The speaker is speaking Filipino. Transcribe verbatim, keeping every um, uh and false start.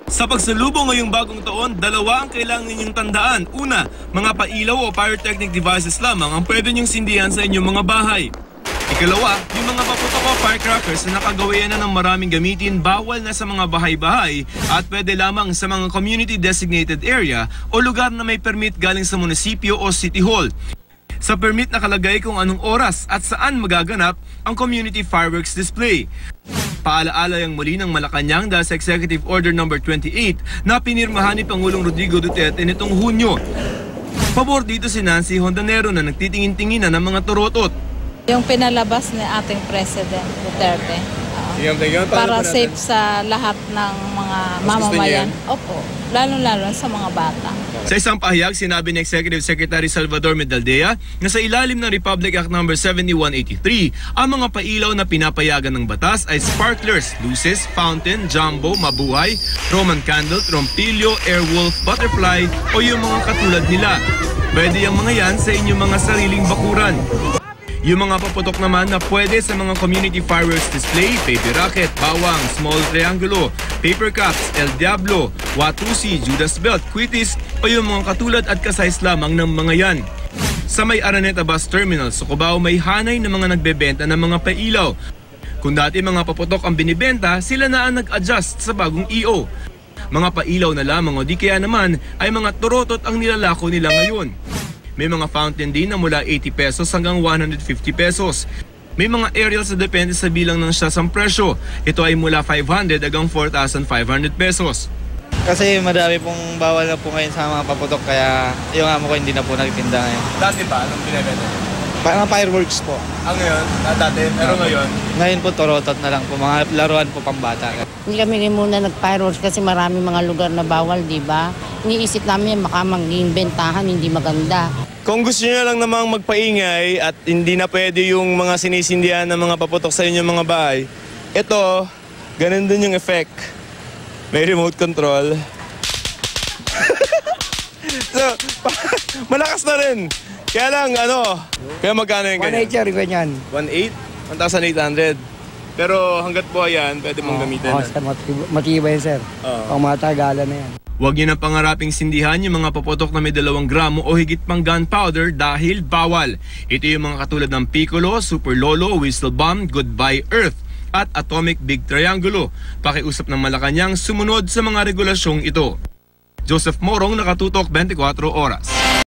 Sa pagsalubong ngayong bagong taon, dalawa ang kailangan ninyong tandaan. Una, mga pailaw o pyrotechnic devices lamang ang pwede niyong sindihan sa inyong mga bahay. Ikalawa, yung mga paputok o firecrackers na nakagawian na ng maraming gamitin, bawal na sa mga bahay-bahay at pwede lamang sa mga community designated area o lugar na may permit galing sa munisipyo o city hall. Sa permit nakalagay kung anong oras at saan magaganap ang community fireworks display. Paalaala yang muli ng Malacanang dahil sa Executive Order number twenty-eight na pinirmahan ni Pangulong Rodrigo Duterte nitong Hunyo. Pabor dito si Nancy Hondanero na nagtitingin-tingin na ng mga turotot. Yung pinalabas ni ating President Duterte. Uh, para safe sa lahat ng mga mamamayan. Opo, lalo-lalo sa mga bata. Sa isang pahayag, sinabi ni Executive Secretary Salvador Medaldea na sa ilalim ng Republic Act number seventy-one eighty-three, ang mga pailaw na pinapayagan ng batas ay sparklers, luces, fountain, jumbo, mabuhay, Roman candle, trompilyo, airwolf, butterfly o yung mga katulad nila. Pwede yung mga yan sa inyong mga sariling bakuran. Yung mga paputok naman na pwede sa mga community fireworks display, baby rocket, bawang, small triangulo, paper cups, El Diablo, Watusi, Judas Belt, Quitis o yung mga katulad at kasize lamang ng mga yan. Sa may Araneta Bus Terminal sa Cubao may hanay ng mga nagbebenta ng mga pailaw. Kung dati mga paputok ang binibenta, sila na ang nag-adjust sa bagong E O. Mga pailaw na lamang o di kaya naman ay mga turotot ang nilalako nila ngayon. May mga fountain din na mula eighty pesos hanggang one hundred fifty pesos. May mga aerials na depende sa bilang ng siyasang presyo. Ito ay mula five hundred hanggang four thousand five hundred pesos. Kasi madami pong bawal na po ngayon sa mga paputok kaya yung amo ko hindi na po nagtinda ngayon. Dati ba? Anong binibenta? Mga fireworks po. Ang ngayon? Ah, dati? Pero ngayon? Ngayon po torotot na lang po. Mga laruan po pambata. Hindi kami muna nag-fireworks kasi marami mga lugar na bawal, di ba? Iniisip namin baka maging bentahan, hindi maganda. Kung gusto nyo lang namang magpaingay at hindi na pwede yung mga sinisindihan ng mga paputok sa inyong mga bahay, ito, ganun din yung effect. May remote control. So, malakas na rin. Kaya lang, ano, kaya magkano yung ganyan? one eight sir, ganyan. one eight? one thousand eight hundred. Pero hanggat po yan, pwede mong gamitin. Oo, sir, matibay, matibay sir. Oo. Pang matagalan na yan. Huwag niyo nang pangaraping sindihan yung mga paputok na may dalawang gramo o higit pang gunpowder dahil bawal. Ito yung mga katulad ng Piccolo, Super Lolo, Whistle Bomb, Goodbye Earth at Atomic Big Triangulo. Pakiusap ng Malacanang sumunod sa mga regulasyong ito. Joseph Morong, Nakatutok, twenty-four oras.